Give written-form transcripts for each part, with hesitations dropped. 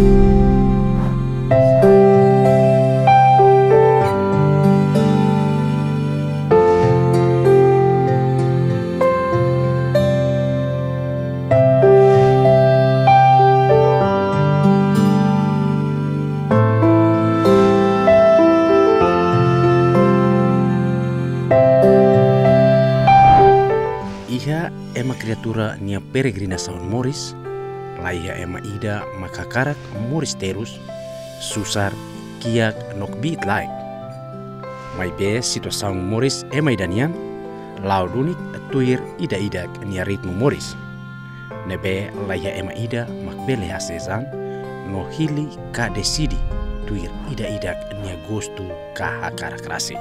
Ema criatura nia peregrinação Moris, laia ema ida makakarak Moris terus, susar kiak nok bit lai. Mai be situação Moris ema idanian, laudunik tuir ida nia ritmo Moris. Nebe laia ema ida makbele hasezan, no hili ka decidi tuir ida nia gosto ka hakarak rase.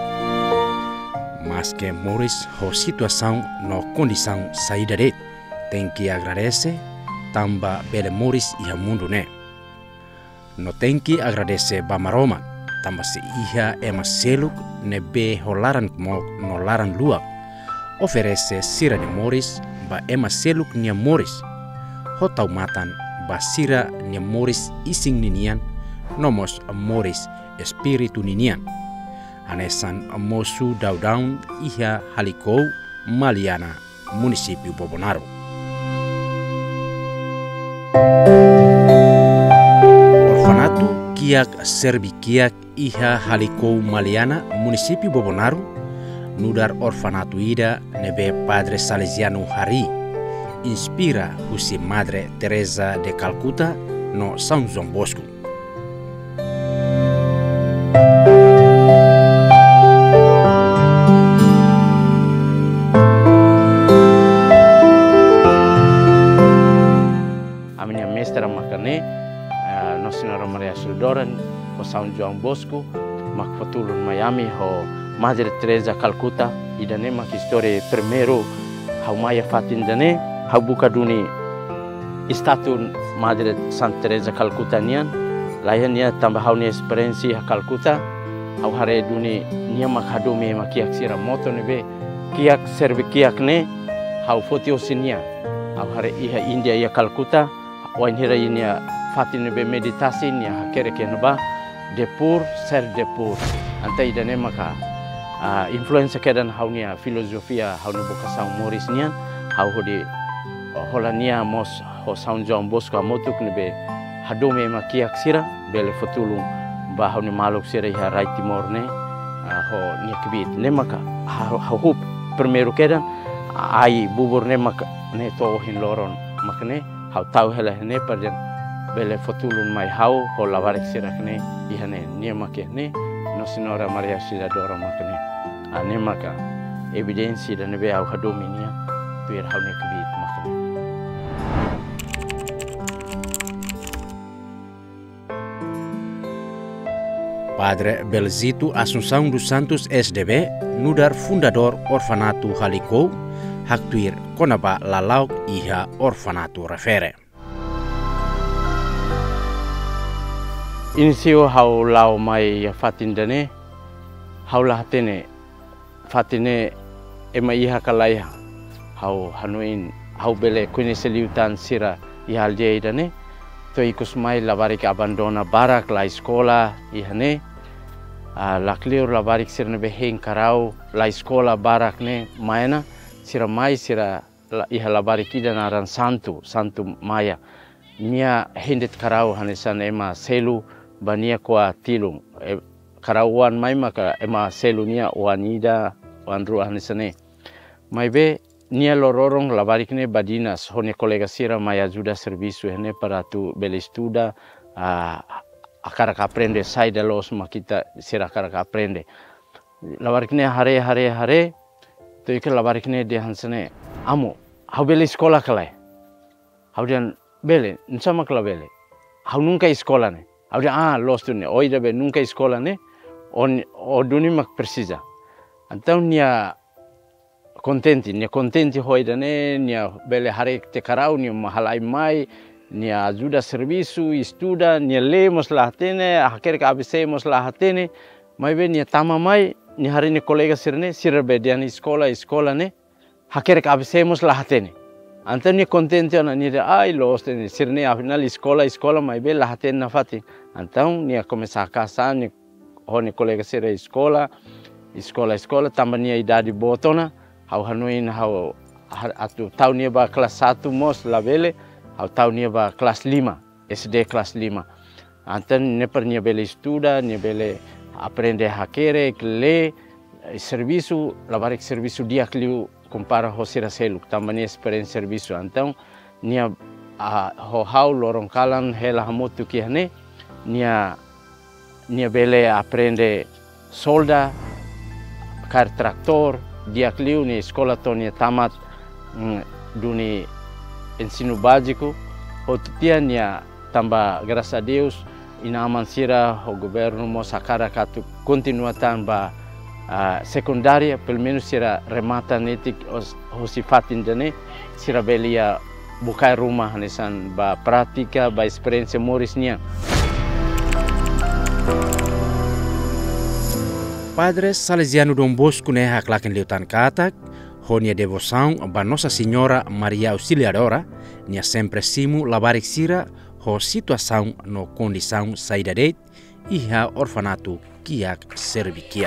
Mas que Moris ho situação no condição saída de tem que agradecer tamba bele Moris iha mundo ne. No tem que agradecer bamaroma tamba se iha ema seluk ne be ho laran mo no laran luak. Oferece sira de Moris ba ema seluk nia Moris. Ho taumatan ba sira nia Moris ising ninian nomos Moris espiritu ninian. Anesan mosu daudaun iha Halicou Maliana, município Bobonaro. Orfanato kiak serbi kiak iha Halicou Maliana, município Bobonaro, nudar orfanato ida nebe Padre Salesiano Hari, inspira husi Madre Teresa de Calcuta no São João Bosco. Nossa Senhora Maria Auxiliadora, ho São João Bosco, mak fatulun Miami ho Madre Teresa Calcuta, idane mak história primeiro hau maya fatin dane, hau buka duni istatun Madre Santa Teresa Calcuta nian, layan nia tambah hau nia experiensi ha Calcuta, hau hare duni nia mak hadome mak kiak sira moto nebe, kiak serbi kiak ne, hau fotio sinia, hau hare iha India ia Calcuta, wain hira inia fatin be meditasi nia hakere kenba depur ser depur antai dane maka influencer kedan haunia filosofia haunu buka São Moris nian hau hodi holania mos ho São João Bosco motuk nebe hadome makiak sira bele fotulung ba hauni maluk sira iha Rai Timor ne ho nia kibit ne maka hau primeiro kedan ai bubur ne maka ne to hin loron makne hau tau hela ne perjan bele fotulun mai hau ho lavarik sirakne ihane nia makne Nossa Senhora Maria Auxiliadora makne ane maka evidensi dan be hau hadominia tuir hau ne kibit makne. Padre Belzito Assunção dos Santos SDB, nudar fundador orfanato Halicou, haktuir konaba lalauk iha orfanato refere. Inisio hau lau mai fatin dane, hau lahatene fatine ema iha kalaiha, hau hanuin hau bele kune seliutan sira iha aljei dane, to ikus mai labarik abandona barak la escola ihane, la clear labarik sirne beheng karau la escola barak ne maena, sira mai sira iha labarik ida naran santu maya, nia hendet karau hanesan ema selu bania kwa tilung karauan mai maka ema selunia wanida wanru hanesane mai be nia lororong labarikne badinas hone kolega sira mai ajuda servisu hene para tu bele estuda akara aprende sai de los makita sira akara aprende labarikne hare to ik labarikne de hansane amo hau bele sekolah kalai hau dan bele nsama kala bele hau nunca sekolah ne Audia los tu ne oida be nunca escola ne o duni mak precisa. Então nia contenti hoida ne nia bele harek te karau nia mahalai mai nia ajuda serviço estuda nia lemos lah tene akhir ka abisemos lah tene mai be nia tama mai nia hari ne kolega sirne sirbe dian escola ne akhir ka abisemos lah tene Antan ni kontente na ni ai los ni sirne afinal escola mai be lahaten na fati. Antan ni começar a caçar ni honi colega sira escola tambah ni idade botona hau hanuin hau atu tahun ni ba kelas 1 mos labele hau tahun ni ba kelas 5 SD kelas 5. Antan ne per ni bele estuda ni bele aprende a querer ler serviço lavar serviço dia que compara hosira seluk tambah ni experiência serviço. Então nia hau lorong kalan hela hamutu kiane nia bele aprende solda kar traktor dia kliu ni sekolah tonia tamat duni ensino básico otutia nia tambah graças a Deus ina aman sira o governo mo sakara katu continuatan ba secundária pelo menos sira remata netik hosifatin jane sira belia bukai rumah hanesan ba pratika ba experiência morisnya. Padre Salesiano Dom Bosco ne haklaken liutan katak, honia devoção ba Nossa Senhora Maria Auxiliadora, nia sempre simu labarik sira ho situação no condição saída det iha orfanato kiak servikia.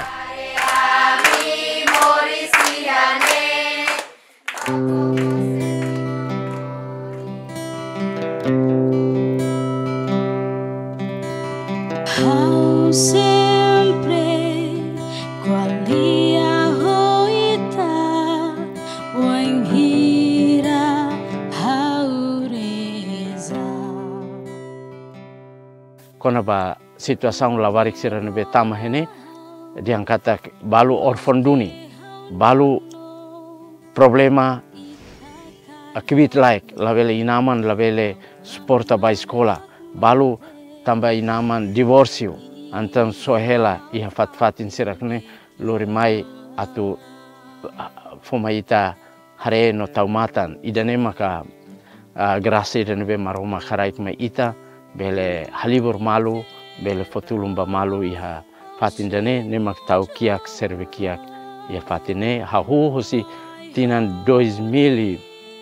Kona ba situação lawarik sira nebe tama hene diang kata balu orfan duni balu problema akibit like labele inaman labele suporta ba sekolah balu tambah inaman divorcio antam sohela iha fatin sira kene lori mai atu fomaita hare no taumatan idane maka grasi nebe maroma kharait mai ita bele halibur malu bele fotulumba malu iha fatin jane ne mak tau kiak serve kiak ya fatine hahu hosi tinan 2012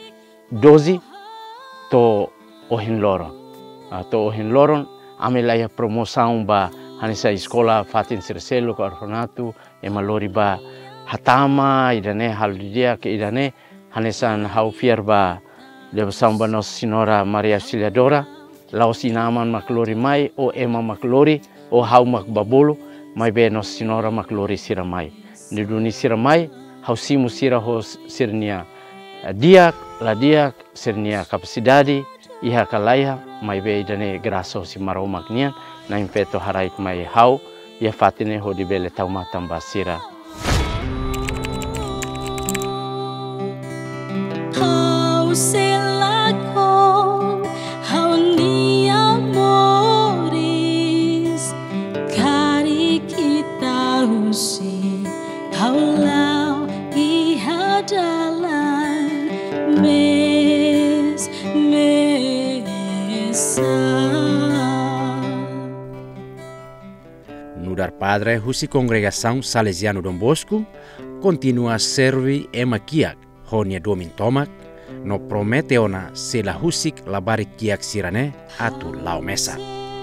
to ohin loron amela ya promoção ba hanisa escola fatin sirselo ko orfanato e malori ba hatama idane haldia ke idane hanisan hau fier ba devoção ba Nossa Senhora Maria Auxiliadora laos inaman maklori mai o ema maklori o hau makbabolo mai be Nossa Senhora maklori sira mai ni duni sira mai hau simu sira ho sirnia diak sirnia capacidade iha kalaiha mai be idane graça si maromak nian na impeto harait mai hau ia fatine ho di bele tau matam basira. Nudar Padre husi Congregação Salesiano Dom Bosco continua a servir ema kiak honia domin tomak no promete ona sela husik labari kiak sirane atu lau mesa.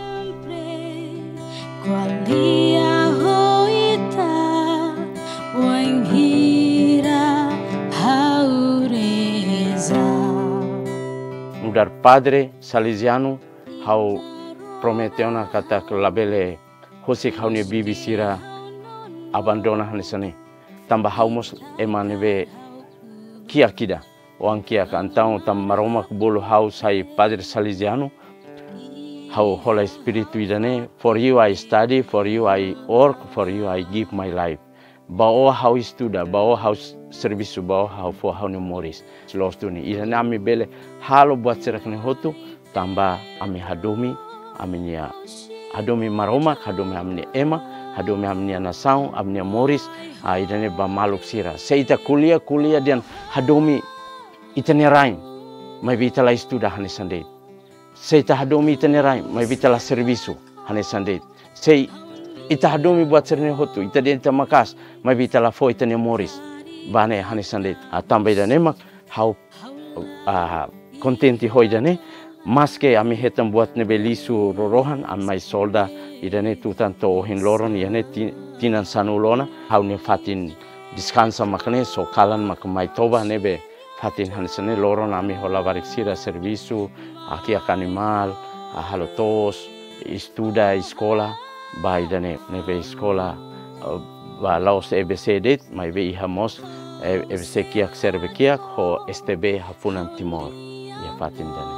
Nudar Padre Salesiano hau promete ona kata labele hosik hau ni bibi sira abandona hanisane tambah haumos emanebe kiakida wang kiak antau tam maroma bolo hau sai Padre Salesiano hau Holy Spirit idane for you I study, for you I work, for you I give my life. Bao hau estuda, bao hau serviço, bao hau for hau memories. Selos tu ni idane ami bele halo buat serakne hotu tambah ami hadomi aminia hadomi maroma, hadomi amnia ema, hadomi amnia nasau, amnia moris, idane ba maluk sira. Seita kuliah dan hadomi itane raim, mai vitala estuda hanesande. Seita hadomi itane raim, mai vitala serviço hanesande. Sei ita hadomi buat serne hotu, ita denta makas, mai vitala fo itane moris, bane hanesande. Tambah idane mak hau kontenti hoi dane maske ami hetam buat nebe lisu rorohan amai solda idane tutan to ohin loron yane tinan sanulona hau ne fatin diskansa makne so kalan makamai toba nebe fatin hansane loron ami hola varik sira servisu aki animal halotos estuda escola ba idane nebe escola ba laos EBC mai be ihamos EBC kiak serve kiak ho STB hafunan timor ya fatin dane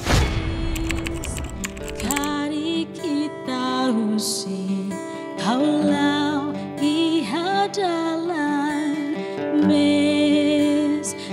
kari kita usi haulau ihadalan mesa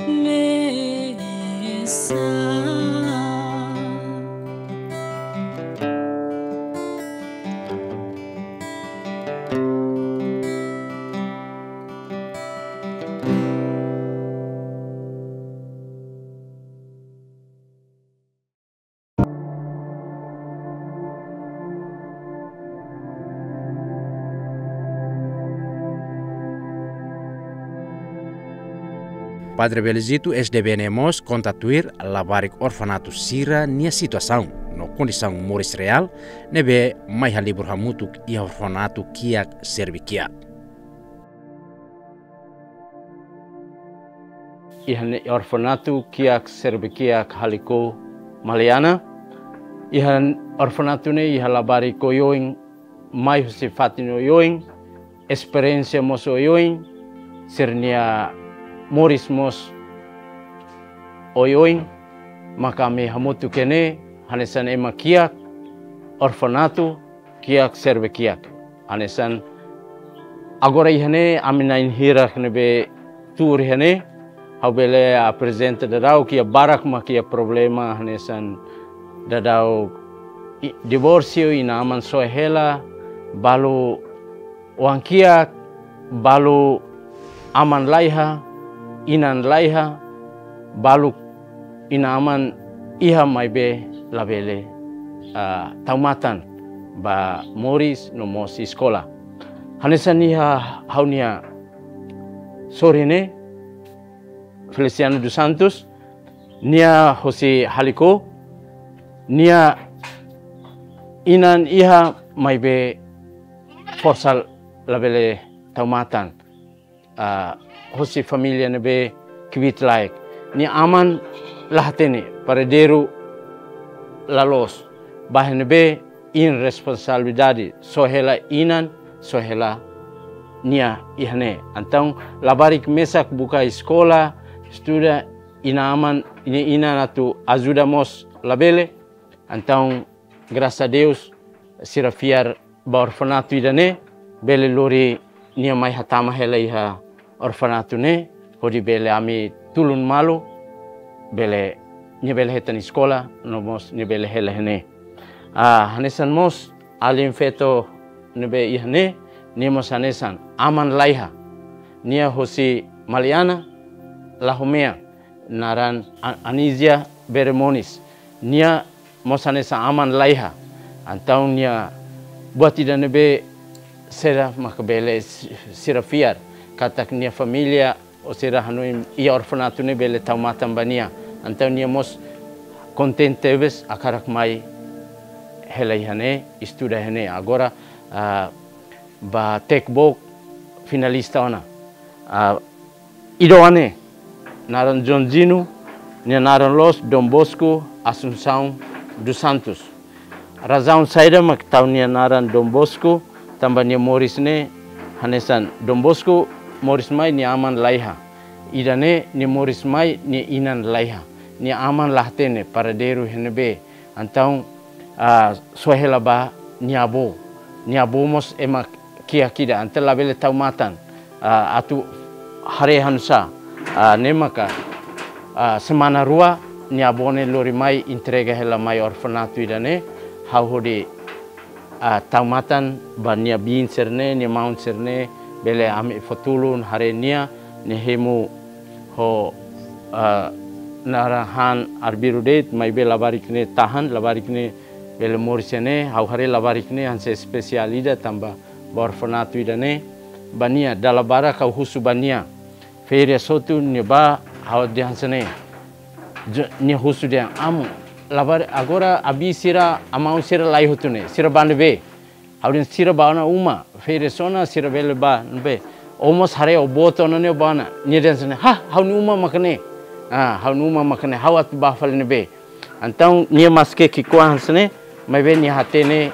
Padre Belizito SDBNemos contatuir labarik orfanato sira nia situação no condição Moris real nebe mai halibur hamutuk ia orfanato kiak servikia. Ihan orfanato kiak servikia haliko Maliana. Ihan orfanato ne iha labari koyoing mai sifatino yoing experiência moso yoing sernia Moris mos oyoing maka me hamutu kene hanesan ema kiak orfanato kiak serve kiak hanesan agora ihane amina inhira nebe tur ihane habele a presente dadau kia barak makia problema hanesan dadau divorcio ina aman sohela balu wangkiak balu aman laiha inan laiha baluk inaman iha mai be labele taumatan ba Moris no mos sekolah hanesan iha haunia sorine Feliciano dos Santos nia Jose Haliko nia inan iha mai be forsal labele taumatan Hosi familia nebe kibit laik ni aman lahatene paraderu lalos bahan nebe in responsabilidade sohela inan sohela nia ihane antang labarik mesak buka sekolah estuda ina aman ini ina natu ajuda mos labele antang graças a Deus sirafiar ba orfanato idane bele lori nia mai hatama hela iha orfanato ne hodi bele ami tulun malu bele ni bele hetan sekolah no mos ni bele hela hene hanesan mos alim feto nebe ihne ni mos hanesan aman laiha nia Hosi Maliana lahumea naran Anisia Beremonis nia mos hanesan aman laiha antau nia buat tidak nebe sera makabele sirafiar katak nia familia o sera hanuim ia orfanato ne bele taumatan bania antau nia mos contente ves akarak mai hela ihane estuda hene agora ba tekbok finalista ona idoane naran John Gino nia naran Los Dom Bosco Assunção dos Santos razão saída mak tau nia naran Dom Bosco tambah nia Moris ne hanesan Dom Bosco Moris mai ni aman laiha idane ni Moris mai ni inan laiha ni aman lahtene paraderu henebe antau sohela ba niabo mos emak kia kida antel labele taumatan atu hare hansa nemaka semana rua niabone lori mai entrega hela mai orfanato idane hauhodi taumatan ba nia bin serne ni maun serne bele ami fatulun hare nia ni hemu ho narahan arbirudet mai be labarikne tahan labarikne bele morisene hau hare labarikne hanse spesialida tamba orfanato idane bania dalabara kau husu bania feria sotu ni ba hau dihansene ni husu dia amu labar agora abi sira amau sira lai hutune sira bande be haudin sira bana uma fere sona sira bele ba be almost hare oboto none bana ni den sene ha haunu uma makane haunu uma makane hawat ba falne be antau ni maske ki kuan sene mai be ni hatene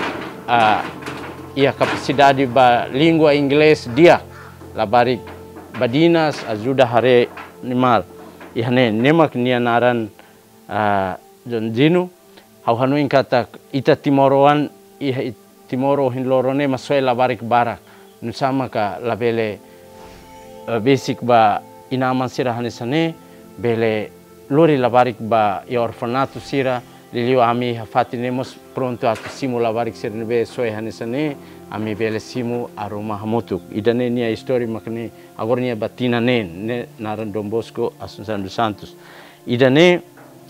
ia capacidade ba língua inglês dia labari badinas ajuda hare nimal ihane nemak nia naran jon jinu hau hanu kata ita timoroan iha timoro hinlorone masoi labarik barak nusama ka labele basic ba inaman sira hanesane bele lori labarik ba ya orfanato sira lilio ami hafatinemos pronto atu simu labarik sira nebe soi hanesane ami bele simu aroma hamutuk idane nia histori makne agora nia batina ne naran Dom Bosco Assunção dos Santos idane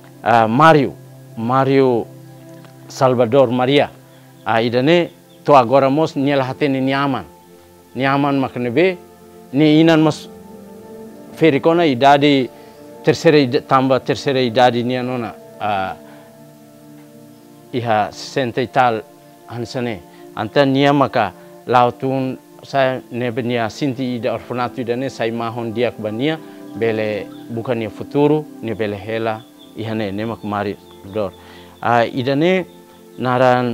Mario Salvador Maria idane to agora mos nia lahatene niaman makne be ni inan mos ferikona idade terceira idade nia nona iha 60 e tal hansane anta nia maka lautun saya nebe nia sinti ida orfanato idane sai mahon diak bania bele bukan nia futuro ni bele hela ihane nemak mari dor idane naran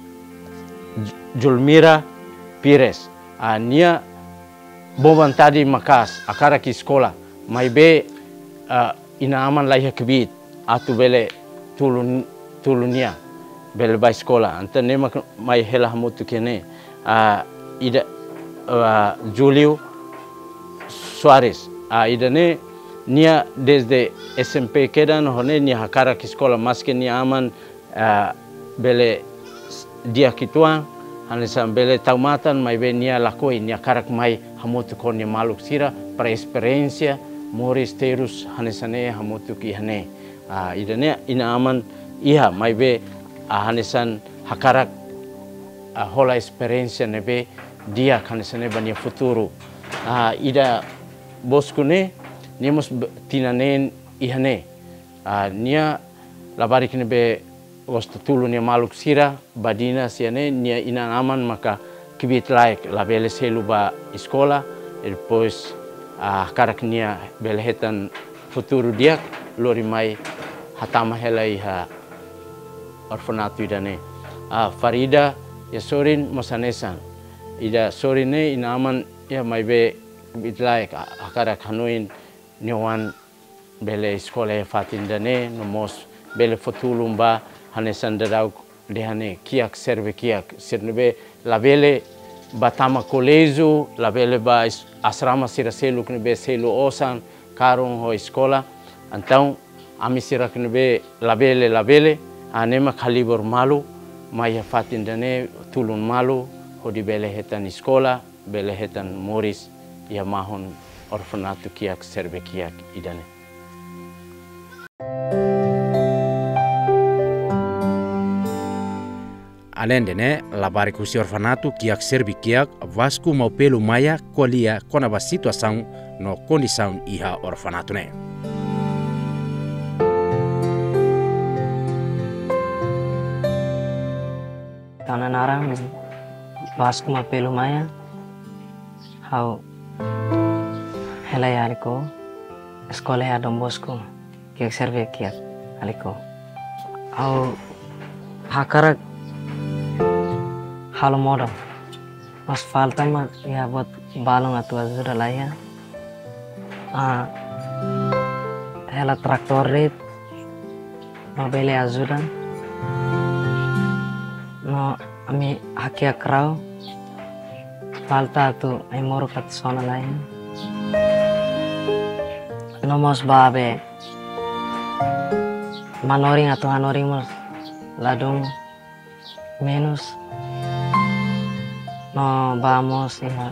Julmira Pires nia boban tadi makas akara ki sekolah mai be ina aman lai hakbit atu bele tulunia bele bai sekolah anta nemak mai hela hamutu kene ida Julio Suarez idane nia desde SMP kedan hone nia hakara ki sekolah maske nia aman bele dia kituang hanesa bele taumatan mai be nia lakoi nia karak mai hamutu kon nia maluk sira para experiência moris terus hanesane hamutu ki hane idane ina aman iha mai be hanesan hakarak hola experiência nebe dia hanesane bania futuro ida bosku ne nimus tinanen ihane nia labarik nebe wastu tulu nia maluk sira badina siane nia ina aman maka kibit laik labele selu ba sekolah depois karak nia belehetan futuro dia lori mai hatama hela iha orfanato idane Farida ya sorin mosanesan ida sorine ina aman ya mai be kibit laik karak hanuin nyawan bele sekolah fatin dane nomos bele futuro ba hanesan darau dehane kiak serve kiak sirnebe labele batama kolezo labele ba asrama sira selu knebe selu osan karung ho sekolah antau ami sira knebe labele anema kalibor malu maya fatin dane tulun malu hodi bele hetan sekolah bele hetan moris ya mahon orfanato kiak serve kiak idane além de né labar com o orfanato que serve que Vasco mau pelo maia colia com a situação no condição iha orfanato né Tanah narang Vasco mau pelo maia how helai aliko sekolah ya Dom Bosco que serve que aliko how hakarak halo modal mas falta mah ya buat balong atau azuda lah ya hela traktor red mobil azuda no ami hakia krau falta tu ai moro kat sona lah ya no mas babe manoring atau hanoring mas ladung menos no vamos a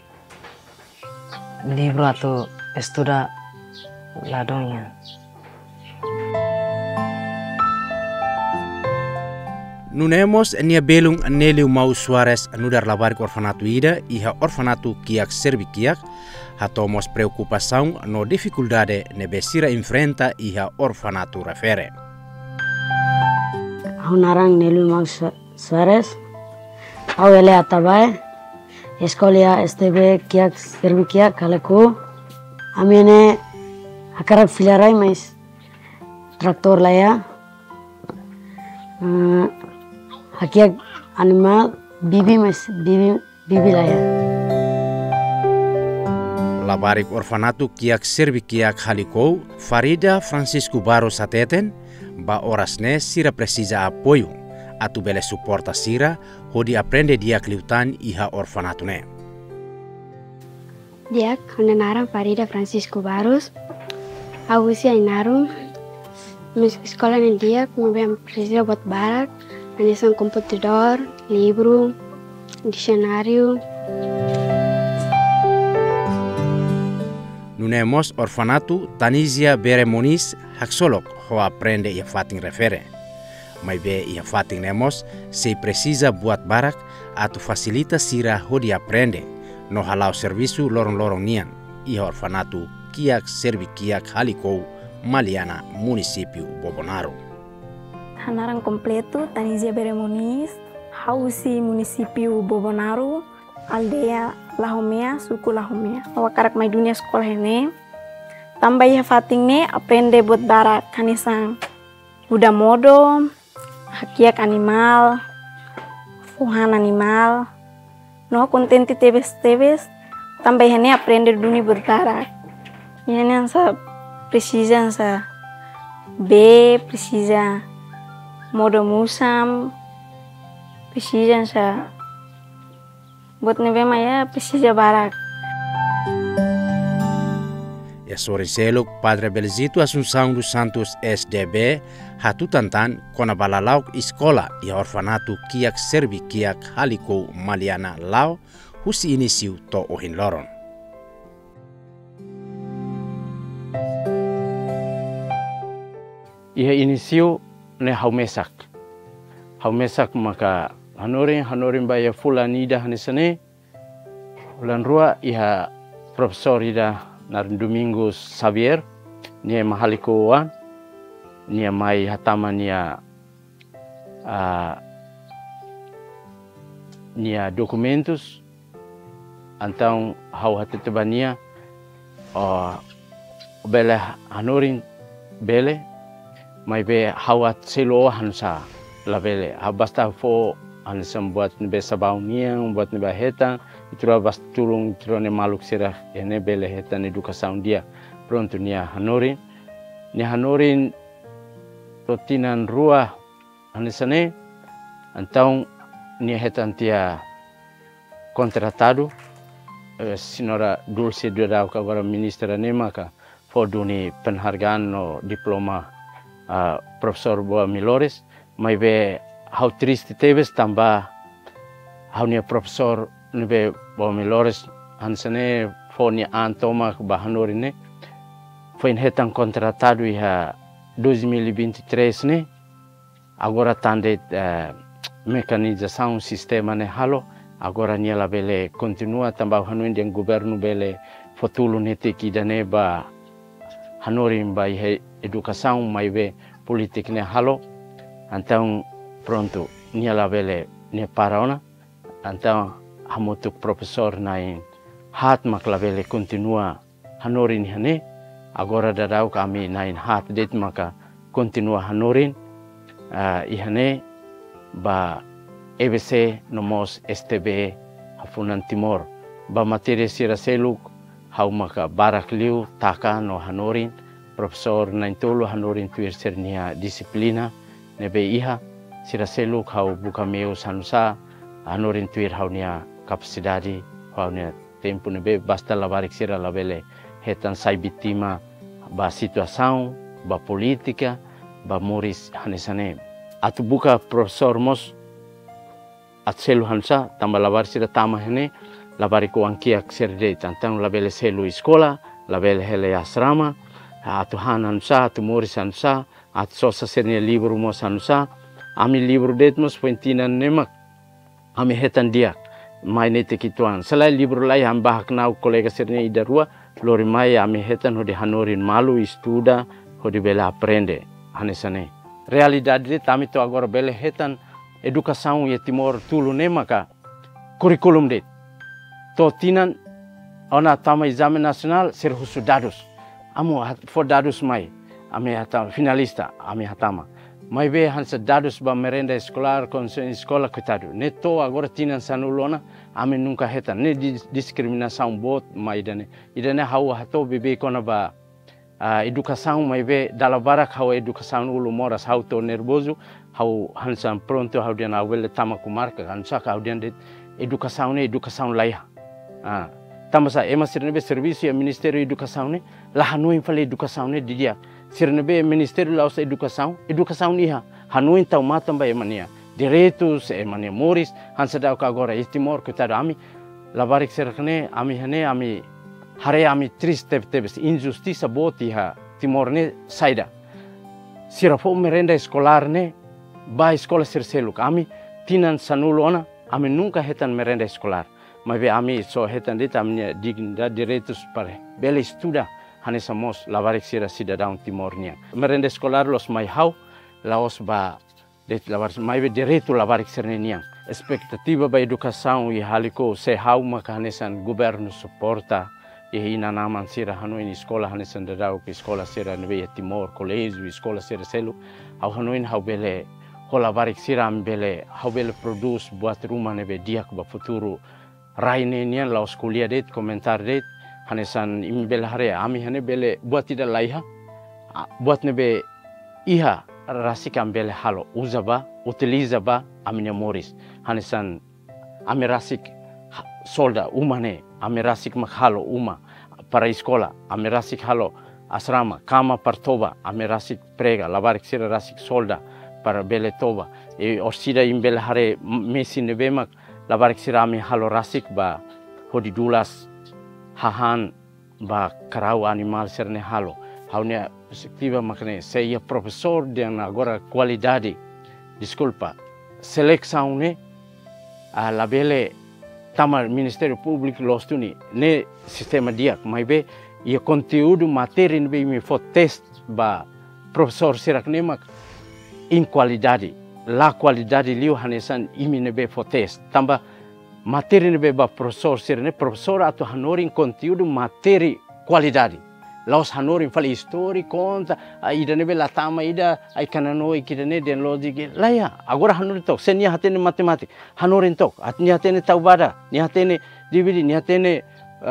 libro atau estuda la doña Nunemos nia belung Anelio Mau Suarez anudar labarik orfanato ida iha orfanato kiak servi kiak hatomos preocupação no dificuldade nebesira enfrenta iha orfanato refere. Hunarang Anelio Mau Suarez, awele atabae, escolia STB kiak servi kiak kaleku, amene akarak filarai mais traktor laya. Hakiak animal bibi lah ya. Labarik orfanato kiak servi kiak haliko Farida Francisco Baro Sateten ba orasne sira precisa apoio atu bele suporta sira hodi aprende dia kliutan iha orfanato ne. Dia naram Farida Francisco Baros, ausia inarum, sekolah ni dia kemudian precisa buat barak. Anissa computador, livro, dicionário. Nunemos orfanato Tanisia Beremonis Haksolok ho aprende ia fating refere. Mai be ia fating nemos se precisa buat barak atu facilita sira hodi aprende no halau serviço lorong-lorong nian ia orfanato kiak servi kiak haliko Maliana município Bobonaro. Hanarang completo Tanisia Beremonis, Hausi município Bobonaro, aldea Lahomea, suku Lahomea. Wakarak mai dunia sekolah ini. Tambah ya fating ne aprende buat barak kanisang buda modo, hakiak animal, fuhan animal. No kontenti tebes. Tambah ini aprende dunia buat barak. Ini yang sa precisa sa B precisa modo musam precisa sa buat nebe maya precisa barak. Ya Sorinseluk Padre Belzito Asunção dos Santos SDB hatu tantan kona balalauk iskola ya orfanato kiak servi kiak haliko Maliana lau husi inisiu to ohin loron. Ia inisiu ne haumesak maka hanorin baya fulanida hanisane ulan rua iha profesor ida narin Domingos Xavier nia mahaliko wan nia mai hatama nia documentos antau hau hatetebania bele hanorin bele mai be hawat selo hansa la bele basta fo hansam buat nebe sabau niang buat nebe heta itu basta tulung trone maluk sirah ene bele heta ne duka sound dia pronto nia hanorin totinan rua hanisane antau nia heta tia contratado senhora Dulce Durau que agora ministra Nemaka foduni penghargaan no diploma Profesor Boa Milores, mai be hau triste tebes tambah hau nia profesor nebe Boa Milores hansane fonia antoma bahanorine foi hetang contratado iha 2023 ne agora tande mecanização sistema ne halo agora nia la bele continua tambah hanu yang governo bele fotulu nete kidane ba hanorin ba educação mai be politik ne halo antau pronto nia la bele ne paraona antau hamutuk profesor nain hat mak la bele continua hanorin hane agora dadau kami nain hat det maka continua hanorin ihane ba EBC nomos STB hafunan timor ba materi sira seluk hau maka barak liu taka no hanorin Profesor naintolo hanorin tuir sernia disiplina nebe iha sira seluk hau buka meu sanusa hanorin tuir hau nia kapasidadi hau nia tempo nebe basta labarik sira labele hetan sai bitima ba situação ba politika ba moris hanesane atu buka profesor mos at selu hansa tambah labar sira tama hene labari ko angkiak serde tantang labele selu iskola labele hele asrama atu hanan sa atu moris sa atu sosa sernia libro mo sanusa ami libro det mos pointinan nemak ami hetan dia mai nete kituan selain libro lai am bahak nau kolega sirne ida rua lori mai ami hetan hodi hanorin malu estuda hodi bela aprende hanesane realidade det ami to agora bele hetan educação e Timor tulu nemaka curriculum det to tinan ona tama exame nasional ser husu dados amu for dados mai ami hatama finalista ami hatama mai be hansa dados ba merenda escolar konsen escola coitado neto agora tinan sanulona ami nunca heta ne discriminação bot mai idane hawa hato bebe kona ba educação mai be dalabarak hawa educação ulu moras hau to nervoso hau hansa pronto hau dia na wele tama kumarka hansa hau dia de educação ne educação laia tama sa ema sirnebe serviço e ministério educação ne la hanoi fale educação ne dia sirnebe ministério la educação niha hanoi tau matam ba emania direitos emania moris hansa da agora estimor que tar ami labarik serkne ami hane ami hare ami triste tebes injustiça boti ha Timor ne saida sirafo merenda escolar ne ba escola serseluk ami tinan sanulona ami nunca hetan merenda escolar mas be ami so hetan dit amnya dignidade direitos para bela estuda hanesa mos labarik sira cidadão Timornia merenda escolar los mai hau laos ba det lavar mai be direito labarik sirneniang expectativa ba educação e haliko se hau maka hanesan governo suporta e ina naman sira hanoin escola hanesan dadau ke escola sira nebe Timor colégio escola sira selu au hanoin hau bele hola barik siram bele hau bele produce buat rumah nebe diak ba futuro raine nian laos kuliah det komentar det hanesan imi bele hare ami hane bele buat tidak laiha buat nebe iha rasikam bele halo uzaba utiliza ba aminya moris hanesan ami rasik solda umane ami rasik makhalo uma para escola ami rasik halo asrama kama partoba ami rasik prega labarik sira rasik solda para bele toba e orsida im bele hare mesin nebemak labarik sira ami halo rasik ba hodi dulas hahan ba karau animal serne halo haunya perspectiva makne saya professor dan agora qualidade desculpa seleção ne a labele tama Ministério Público lostuni ne sistema dia mai be ia conteúdo matéria ne be me for test ba professor sirak nemak in qualidade la qualidade liu hanesan imi ne be for test tamba matéria ne be ba professor sirne professor atau hanorin conteúdo matéria qualidade laos hanorin fale história conta ida ne be la tama ida ai kananoi kidane den logic laya agora hanorin tok senia hatene matematik hanorin tok atnya hatene taubada ni hatene dividi ni hatene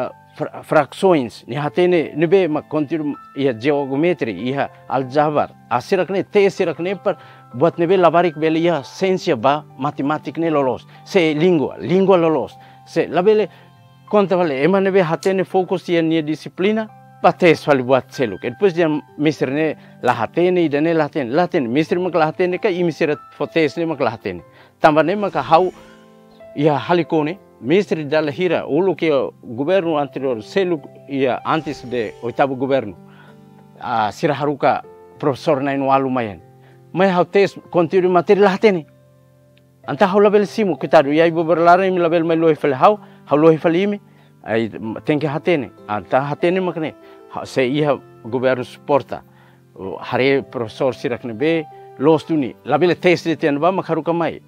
frações ni hatene ne be ma conteúdo ia geometria ia aljabar asirakne te sirakne par buat ne be labarik bele ia ciência ba matematik ne lolos se língua lolos se labele conta vale ema ne be hatene fokus ia ni disiplina bates fali buat seluk. Depois dia mister ne lahatene idane lahatene mister mak lahatene ka imiser fotes ne mak lahatene. Tambah ne mak hau ia halikone mister dal hira ulu ke governo anterior seluk ia antes de oitavo governo. Sira haruka professor nain walu mayan. Mai hau tes conteúdo materi lahatene. Anta hau label simu kita do ia ibu berlari mi label mai lohi fali hau lohi fali imi. Ai tem que hatene anta hatene makne se ia governo suporta hare professor sirakne be los tuni labele test ten ba makharuka mai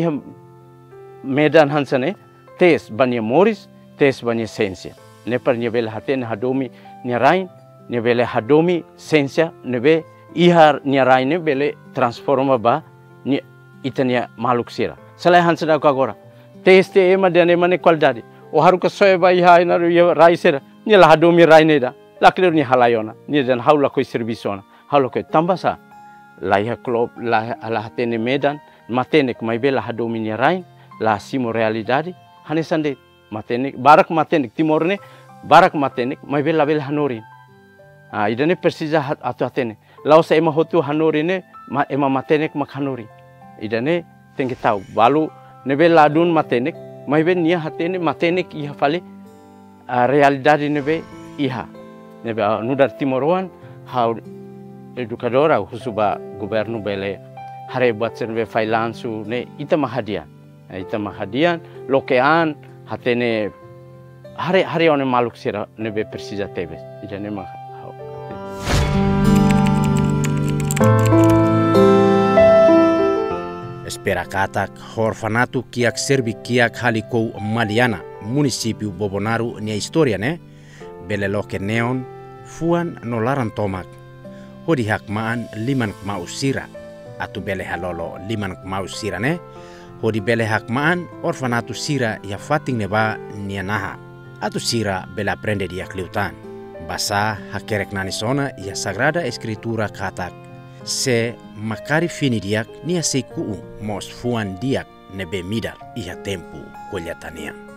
medan hansane test banya moris test banya ciência ne par nivel hatene hadomi nyarain nivel hadomi ciência nebe ihar nyarain ne bele transforma ba ni itania maluk sira selain hansada ko agora test ema dane mane qualidade o haruka soe ba iha ina rai sera ni la hadomi rai neda lakler ni halayona ni dan haula ko servisiona haula ko tambasa la iha club la hatene medan matenek mai bela hadomi ni rai la simo realidade hanesande matenek barak matenek timorne barak matenek mai bela hanori idane persija atau hatene lau sa ema hotu hanori ne ema matenek mak hanori idane tengke tahu balu nebe ladun matenek mai ben nia hatene matenek iha fale realidade nebe iha nebe nudar timoroan hau educadora husuba governo bele hare buat senbe failansu ne ita mahadian. Ita mahadian lokean hatene hare one maluk sira nebe persija tebes. Ida ne mah. Espera katak orfanato kiak serbi kiak haliko Maliana, município Bobonaru nia historia ne, bele loke neon, fuan no laran tomak, hodi hak maan liman mau sira, atu bele halolo liman mau sira ne, hodi bele hak maan orfanato sira ya fating neba nia naha, atu sira bele aprende dia kliutan, basa hakerek nanisona ya sagrada escritura katak, se makari fini diak nia sei kuu mos fuan diak nebe midar iha tempu kolyatania.